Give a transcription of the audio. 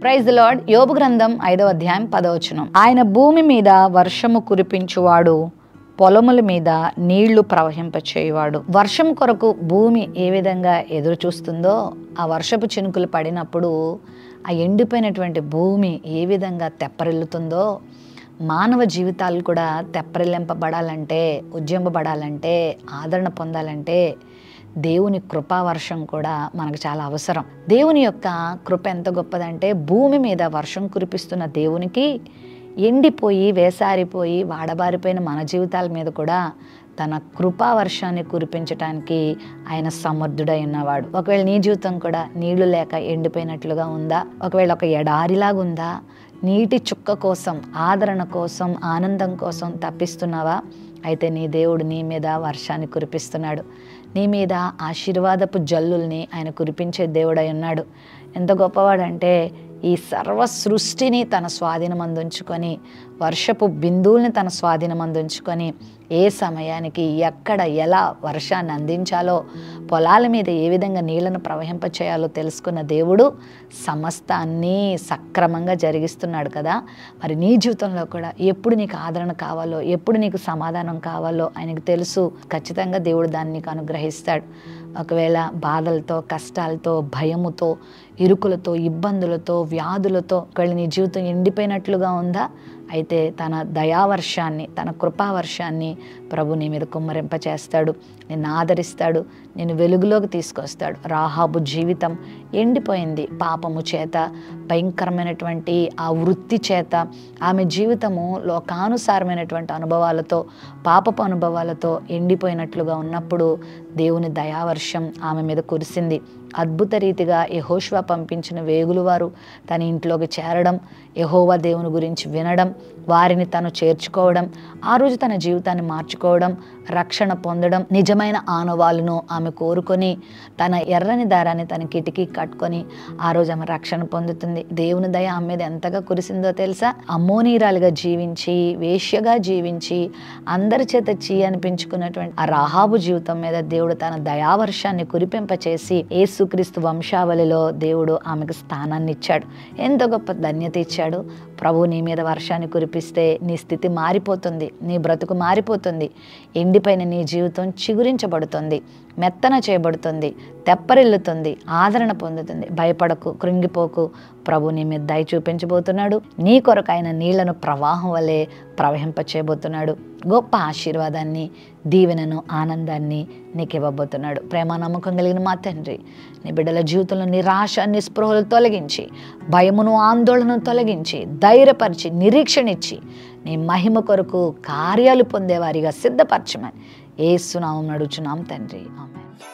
Praise the lord. యోబు గ్రంథం 5వ అధ్యాయం 10వ వచనం. ఆయన భూమి మీద వర్షము కురిపించువాడు, పొలముల మీద నీళ్లు ప్రవహింపచేయువాడు. వర్షం కొరకు భూమి ఏ విధంగా ఎదురు చూస్తుందో, ఆ వర్షపు చినుకులు పడినప్పుడు ఆ ఎండిపోయినటువంటి భూమి ఏ విధంగా తెప్పరిల్లుతుందో, మానవ జీవితాలు కూడా తెప్పరిల్లింపబడాలంటే, ఉజ్జింపబడాలంటే, ఆదరణ పొందాలంటే దేవుని కృపావర్షం కూడా మనకు చాలా అవసరం. దేవుని యొక్క కృప ఎంత గొప్పదంటే, భూమి మీద వర్షం కురిపిస్తున్న దేవునికి ఎండిపోయి వేసారిపోయి వాడబారిపోయిన మన జీవితాల మీద కూడా తన కృపావర్షాన్ని కురిపించడానికి ఆయన సమర్థుడై ఉన్నవాడు. ఒకవేళ నీ జీవితం కూడా నీళ్లు లేక ఎండిపోయినట్లుగా ఉందా? ఒకవేళ ఒక ఎడారిలాగా ఉందా? నీటి చుక్క కోసం, ఆదరణ కోసం, ఆనందం కోసం తప్పిస్తున్నావా? అయితే నీ దేవుడు నీ మీద వర్షాన్ని కురిపిస్తున్నాడు. నీ మీద ఆశీర్వాదపు జల్లుల్ని ఆయన కురిపించే దేవుడై ఉన్నాడు. ఎంత గొప్పవాడంటే, ఈ సర్వ సృష్టిని తన స్వాధీనమందుంచుకొని, వర్షపు బిందువుల్ని తన స్వాధీనమందుంచుకొని, ఏ సమయానికి ఎక్కడ ఎలా వర్షాన్ని అందించాలో, పొలాల మీద ఏ విధంగా నీళ్లను ప్రవహింపచేయాలో తెలుసుకున్న దేవుడు సమస్తాన్ని సక్రమంగా జరిగిస్తున్నాడు కదా. మరి నీ జీవితంలో కూడా ఎప్పుడు నీకు ఆదరణ కావాలో, ఎప్పుడు నీకు సమాధానం కావాలో ఆయనకు తెలుసు. ఖచ్చితంగా దేవుడు దాన్ని నీకు అనుగ్రహిస్తాడు. ఒకవేళ బాధలతో, కష్టాలతో, భయముతో, ఇరుకులతో, ఇబ్బందులతో, వ్యాధులతో ఒకవేళ నీ జీవితం ఎండిపోయినట్లుగా ఉందా? అయితే తన దయావర్షాన్ని, తన కృపావర్షాన్ని ప్రభు నీ మీద కుమ్మరింపచేస్తాడు. నిన్ను ఆదరిస్తాడు, నిన్ను వెలుగులోకి తీసుకొస్తాడు. రాహాబు జీవితం ఎండిపోయింది పాపము చేత, భయంకరమైనటువంటి ఆ వృత్తి చేత. ఆమె జీవితము లోకానుసారమైనటువంటి అనుభవాలతో, పాపపు అనుభవాలతో ఎండిపోయినట్లుగా ఉన్నప్పుడు దేవుని దయావర్షం ఆమె మీద కురిసింది. అద్భుత రీతిగా యెహోషువ పంపించిన వేగులు వారు తన ఇంట్లోకి చేరడం, యెహోవా దేవుని గురించి వినడం, వారిని తను చేర్చుకోవడం, ఆ రోజు తన జీవితాన్ని మార్చుకోవడం, రక్షణ పొందడం, నిజమైన ఆనవాళ్ళను ఆమె కోరుకొని తన ఎర్రని దారాన్ని తన కిటికీ కట్టుకొని ఆ రోజు ఆమె రక్షణ పొందుతుంది. దేవుని దయ ఆమె మీద ఎంతగా కురిసిందో తెలుసా? అమ్మోనీరాలుగా జీవించి, వేశ్యగా జీవించి, అందరి చేత చీ అనిపించుకున్నటువంటి ఆ రాహాబు జీవితం మీద దేవుడు తన దయావర్షాన్ని కురిపింపచేసి యేసుక్రీస్తు వంశావళిలో దేవుడు ఆమెకు స్థానాన్ని ఇచ్చాడు. ఎంత గొప్ప ధన్యత ఇచ్చాడు. ప్రభు నీ మీద వర్షాన్ని కురిపిస్తే నీ స్థితి మారిపోతుంది, నీ బ్రతుకు మారిపోతుంది. ఎండిపోయిన నీ జీవితం చిగురించబడుతుంది, మెత్తన చేయబడుతుంది, తెప్పరిల్లుతుంది, ఆదరణ పొందుతుంది. భయపడకు, కృంగిపోకు. ప్రభు నీ మీద దయ చూపించబోతున్నాడు. నీ కొరకు ఆయన నీళ్లను ప్రవాహం వలె ప్రవహింపచేయబోతున్నాడు. గొప్ప ఆశీర్వాదాన్ని, దీవెనను, ఆనందాన్ని నీకు ఇవ్వబోతున్నాడు. ప్రేమ నమ్మకం కలిగిన మా తండ్రి, నీ బిడ్డల జీవితంలో నిరాశ, నిస్పృహలు తొలగించి, భయమును, ఆందోళనను తొలగించి, ధైర్యపరిచి, నిరీక్షణ ఇచ్చి, నీ మహిమ కొరకు కార్యాలు పొందేవారిగా సిద్ధపరచమని యేసు నామమున అడుగుచున్నాం తండ్రి. ఆమేన్.